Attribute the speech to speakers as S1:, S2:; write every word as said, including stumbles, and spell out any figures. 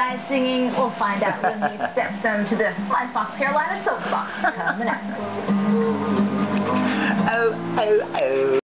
S1: guys singing? We'll find out when he steps onto the Fly Fox Carolina soapbox coming up.
S2: Oh, oh, oh.